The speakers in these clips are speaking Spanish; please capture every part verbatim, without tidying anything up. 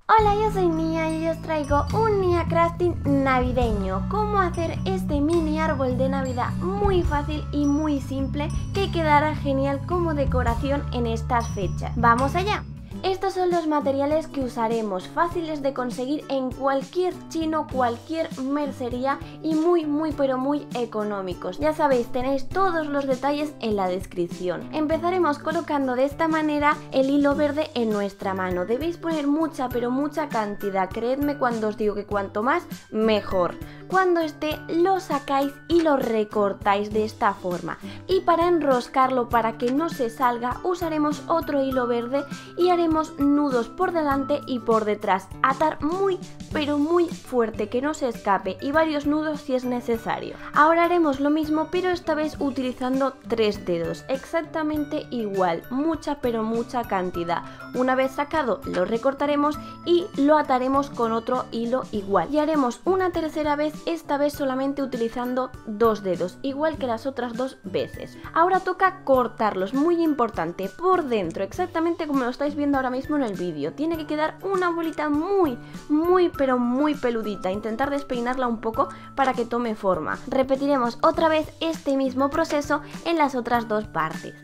Hola, yo soy Nia y os traigo un Nia Crafting navideño. Cómo hacer este mini árbol de Navidad muy fácil y muy simple que quedará genial como decoración en estas fechas. ¡Vamos allá! Estos son los materiales que usaremos, fáciles de conseguir en cualquier chino, cualquier mercería y muy muy pero muy económicos. Ya sabéis, tenéis todos los detalles en la descripción. Empezaremos colocando de esta manera el hilo verde en nuestra mano. Debéis poner mucha pero mucha cantidad, creedme cuando os digo que cuanto más mejor. Cuando esté lo sacáis y lo recortáis de esta forma. Y para enroscarlo, para que no se salga, usaremos otro hilo verde y haremos nudos por delante y por detrás. Atar muy pero muy fuerte, que no se escape, y varios nudos si es necesario. Ahora haremos lo mismo, pero esta vez utilizando tres dedos, exactamente igual, mucha pero mucha cantidad. Una vez sacado lo recortaremos y lo ataremos con otro hilo igual. Y haremos una tercera vez, esta vez solamente utilizando dos dedos, igual que las otras dos veces. Ahora toca cortarlos, muy importante, por dentro, exactamente como lo estáis viendo ahora mismo en el vídeo. Tiene que quedar una bolita muy, muy pero muy peludita. Intentar despeinarla un poco para que tome forma. Repetiremos otra vez este mismo proceso en las otras dos partes.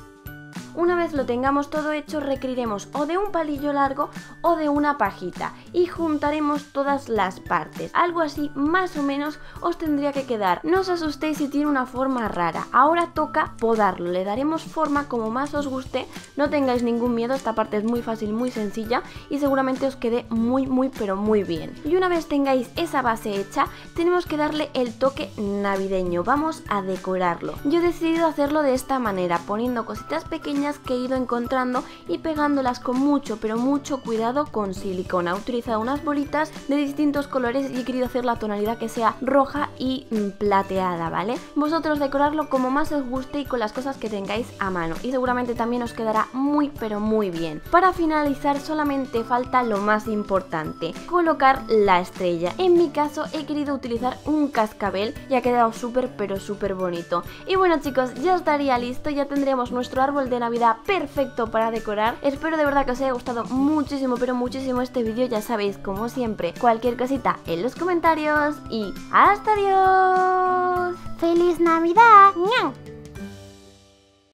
Una vez lo tengamos todo hecho, requeriremos o de un palillo largo o de una pajita y juntaremos todas las partes. Algo así más o menos os tendría que quedar. No os asustéis si tiene una forma rara. Ahora toca podarlo, le daremos forma como más os guste. No tengáis ningún miedo, esta parte es muy fácil, muy sencilla y seguramente os quede muy muy pero muy bien. Y una vez tengáis esa base hecha, tenemos que darle el toque navideño. Vamos a decorarlo. Yo he decidido hacerlo de esta manera, poniendo cositas pequeñas que he ido encontrando y pegándolas con mucho pero mucho cuidado con silicona. He utilizado unas bolitas de distintos colores y he querido hacer la tonalidad que sea roja y plateada, ¿vale? Vosotros decorarlo como más os guste y con las cosas que tengáis a mano, y seguramente también os quedará muy pero muy bien. Para finalizar solamente falta lo más importante, colocar la estrella. En mi caso he querido utilizar un cascabel y ha quedado súper pero súper bonito. Y bueno chicos, ya estaría listo, ya tendremos nuestro árbol de Navidad perfecto para decorar. Espero de verdad que os haya gustado muchísimo pero muchísimo este vídeo. Ya sabéis, como siempre, cualquier cosita en los comentarios y ¡hasta Dios! ¡Feliz Navidad! ¡Miau!